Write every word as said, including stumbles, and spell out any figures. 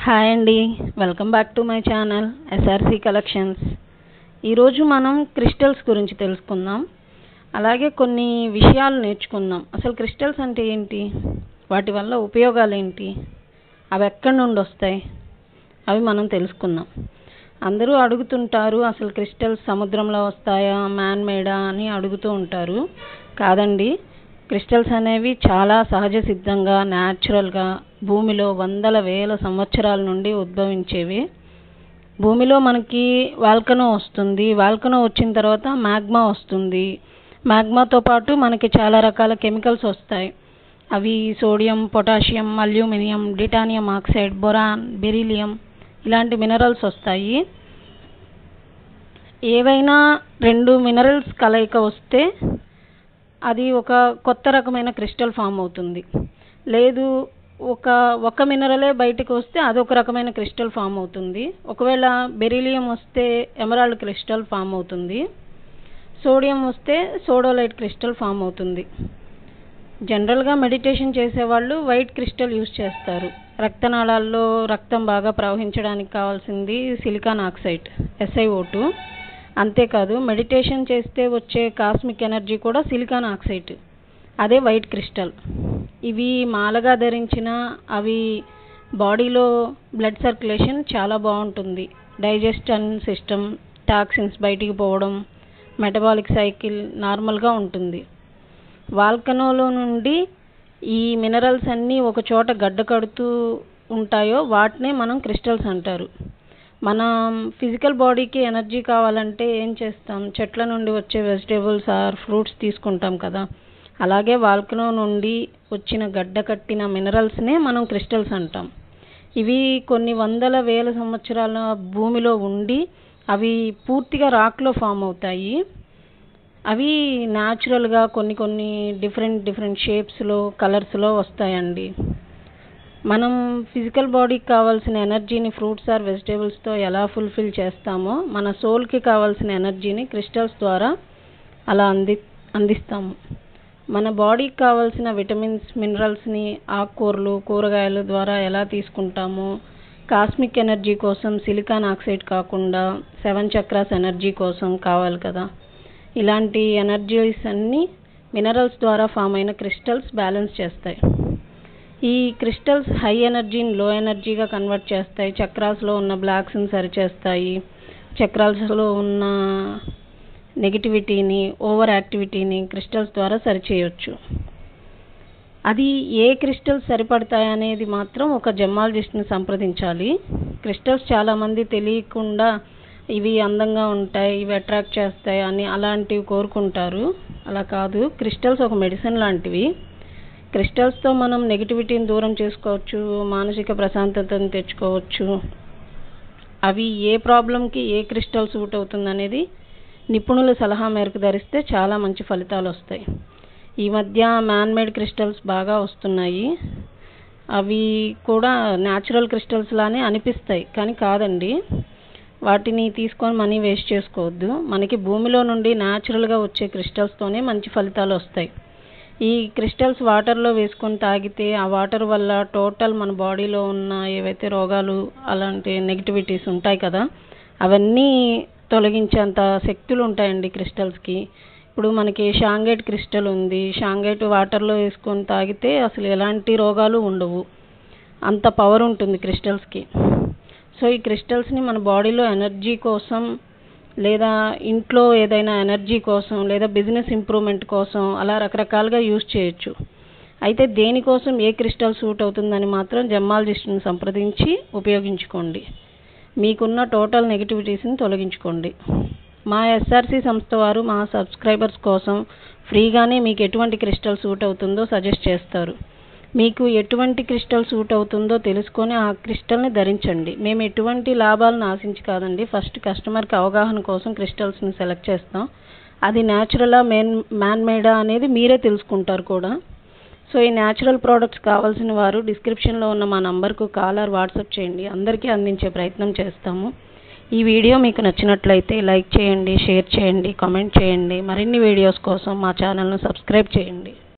Hi అండి, welcome back to my channel SRC collections. ఈరోజు మనం క్రిస్టల్స్ గురించి తెలుసుకుందాం. అలాగే కొన్ని విషయాలు నేర్చుకుందాం. అసలు క్రిస్టల్స్ అంటే ఏంటి, వాటి వల్ల ఉపయోగాలు ఏంటి, అవి ఎక్కడి నుండి వస్తాయి, అవి మనం తెలుసుకుందాం. అందరూ అడుగుతుంటారు, అసలు క్రిస్టల్స్ సముద్రంలో వస్తాయా, మ్యాన్ మేడా అని అడుగుతూ ఉంటారు. కాదండి, క్రిస్టల్స్ అనేవి చాలా సహజ సిద్ధంగా న్యాచురల్గా భూమిలో వందల వేల సంవత్సరాల నుండి ఉద్భవించేవి. భూమిలో మనకి వాల్కనో వస్తుంది, వాల్కనో వచ్చిన తర్వాత మ్యాగ్మా వస్తుంది. మ్యాగ్మాతో పాటు మనకి చాలా రకాల కెమికల్స్ వస్తాయి. అవి sodium, potassium, aluminium, titanium oxide, boron, beryllium ఇలాంటి మినరల్స్ వస్తాయి. ఏవైనా రెండు మినరల్స్ కలయిక వస్తే అది ఒక కొత్త రకమైన క్రిస్టల్ ఫామ్ అవుతుంది. లేదు ఒక ఒక మినరలే బయటకు వస్తే అదొక రకమైన క్రిస్టల్ ఫామ్ అవుతుంది. ఒకవేళ బెరీలియం వస్తే ఎమరాల్డ్ క్రిస్టల్ ఫామ్ అవుతుంది. సోడియం వస్తే సోడోలైట్ క్రిస్టల్ ఫామ్ అవుతుంది. జనరల్గా మెడిటేషన్ చేసేవాళ్ళు వైట్ క్రిస్టల్ యూజ్ చేస్తారు. రక్తనాళాల్లో రక్తం బాగా ప్రవహించడానికి కావాల్సింది సిలికాన్ ఆక్సైడ్ ఎస్ఐఓ టూ. అంతేకాదు, మెడిటేషన్ చేస్తే వచ్చే కాస్మిక్ ఎనర్జీ కూడా సిలికాన్ ఆక్సైడ్, అదే వైట్ క్రిస్టల్. ఇవి మాలగా ధరించిన అవి బాడీలో బ్లడ్ సర్క్యులేషన్ చాలా బాగుంటుంది. డైజెషన్ సిస్టమ్, టాక్సిన్స్ బయటికి పోవడం, మెటబాలిక్ సైకిల్ నార్మల్గా ఉంటుంది. వాల్కనోలో నుండి ఈ మినరల్స్ అన్నీ ఒక చోట గడ్డ కడుతూ ఉంటాయో వాటినే మనం క్రిస్టల్స్ అంటారు. మనం ఫిజికల్ బాడీకి ఎనర్జీ కావాలంటే ఏం చేస్తాం, చెట్ల నుండి వచ్చే వెజిటేబుల్స్ ఆర్ ఫ్రూట్స్ తీసుకుంటాం కదా. అలాగే వాల్కనో నుండి వచ్చిన గడ్డ కట్టిన మినరల్స్నే మనం క్రిస్టల్స్ అంటాం. ఇవి కొన్ని వందల వేల సంవత్సరాల భూమిలో ఉండి అవి పూర్తిగా రాక్లో ఫామ్ అవుతాయి. అవి న్యాచురల్గా కొన్ని కొన్ని డిఫరెంట్ డిఫరెంట్ షేప్స్లో, కలర్స్లో వస్తాయండి. మనం ఫిజికల్ బాడీకి కావాల్సిన ఎనర్జీని ఫ్రూట్స్ ఆర్ వెజిటేబుల్స్తో ఎలా ఫుల్ఫిల్ చేస్తామో మన సోల్కి కావాల్సిన ఎనర్జీని క్రిస్టల్స్ ద్వారా అలా అంది అందిస్తాము. మన బాడీకి కావాల్సిన విటమిన్స్, మినరల్స్ని ఆకుకూరలు, కూరగాయల ద్వారా ఎలా తీసుకుంటామో, కాస్మిక్ ఎనర్జీ కోసం సిలికాన్ ఆక్సైడ్ కాకుండా సెవెన్ చక్రాస్ ఎనర్జీ కోసం కావాలి కదా. ఇలాంటి ఎనర్జీస్ అన్నీ మినరల్స్ ద్వారా ఫామ్ అయిన క్రిస్టల్స్ బ్యాలెన్స్ చేస్తాయి. ఈ క్రిస్టల్స్ హై ఎనర్జీని లో ఎనర్జీగా కన్వర్ట్ చేస్తాయి. చక్రాస్లో ఉన్న బ్లాక్స్ని సరిచేస్తాయి. చక్రాస్లో ఉన్న నెగిటివిటీని, ఓవర్ యాక్టివిటీని క్రిస్టల్స్ ద్వారా సరిచేయవచ్చు. అది ఏ క్రిస్టల్స్ సరిపడతాయనేది మాత్రం ఒక జెమాలజిస్ట్ని సంప్రదించాలి. క్రిస్టల్స్ చాలామంది తెలియకుండా ఇవి అందంగా ఉంటాయి, ఇవి అట్రాక్ట్ చేస్తాయి అని అలాంటివి కోరుకుంటారు. అలా కాదు, క్రిస్టల్స్ ఒక మెడిసిన్ లాంటివి. క్రిస్టల్స్తో మనం నెగిటివిటీని దూరం చేసుకోవచ్చు, మానసిక ప్రశాంతతను తెచ్చుకోవచ్చు. అవి ఏ ప్రాబ్లంకి ఏ క్రిస్టల్ సూట్ అవుతుంది అనేది నిపుణుల సలహా మేరకు ధరిస్తే చాలా మంచి ఫలితాలు వస్తాయి. ఈ మధ్య మ్యాన్ మేడ్ క్రిస్టల్స్ బాగా వస్తున్నాయి. అవి కూడా న్యాచురల్ క్రిస్టల్స్ లానే అనిపిస్తాయి, కానీ కాదండి. వాటిని తీసుకొని మనీ వేస్ట్ చేసుకోవద్దు. మనకి భూమిలో నుండి న్యాచురల్గా వచ్చే క్రిస్టల్స్తోనే మంచి ఫలితాలు వస్తాయి. ఈ క్రిస్టల్స్ వాటర్లో వేసుకొని తాగితే ఆ వాటర్ వల్ల టోటల్ మన బాడీలో ఉన్న ఏవైతే రోగాలు, అలాంటి నెగిటివిటీస్ ఉంటాయి కదా, అవన్నీ తొలగించేంత శక్తులు ఉంటాయండి క్రిస్టల్స్కి. ఇప్పుడు మనకి షాంగైట్ క్రిస్టల్ ఉంది. షాంగైట్ వాటర్లో వేసుకొని తాగితే అసలు ఎలాంటి రోగాలు ఉండవు, అంత పవర్ ఉంటుంది క్రిస్టల్స్కి. సో ఈ క్రిస్టల్స్ని మన బాడీలో ఎనర్జీ కోసం, లేదా ఇంట్లో ఏదైనా ఎనర్జీ కోసం, లేదా బిజినెస్ ఇంప్రూవ్మెంట్ కోసం అలా రకరకాలుగా యూజ్ చేయొచ్చు. అయితే దేనికోసం ఏ క్రిస్టల్ సూట్ అవుతుందని మాత్రం జెమాలజిస్ట్ని సంప్రదించి ఉపయోగించుకోండి. మీకున్న టోటల్ నెగిటివిటీస్ని తొలగించుకోండి. మా ఎస్ఆర్సి సంస్థ వారు మా సబ్స్క్రైబర్స్ కోసం ఫ్రీగానే మీకు ఎటువంటి క్రిస్టల్ సూట్ అవుతుందో సజెస్ట్ చేస్తారు. మీకు ఎటువంటి క్రిస్టల్ సూట్ అవుతుందో తెలుసుకొని ఆ క్రిస్టల్ని ధరించండి. మేము ఎటువంటి లాభాలను ఆశించి కాదండి, ఫస్ట్ కస్టమర్కి అవగాహన కోసం క్రిస్టల్స్ని సెలెక్ట్ చేస్తాం. అది న్యాచురలా, మేన్ మ్యాన్ మేడా అనేది మీరే తెలుసుకుంటారు కూడా. సో ఈ న్యాచురల్ ప్రోడక్ట్స్ కావాల్సిన వారు డిస్క్రిప్షన్లో ఉన్న మా నంబర్కు కాల్ ఆర్ వాట్సాప్ చేయండి. అందరికీ అందించే ప్రయత్నం చేస్తాము. ఈ వీడియో మీకు నచ్చినట్లయితే లైక్ చేయండి, షేర్ చేయండి, కామెంట్ చేయండి. మరిన్ని వీడియోస్ కోసం మా ఛానల్ను సబ్స్క్రైబ్ చేయండి.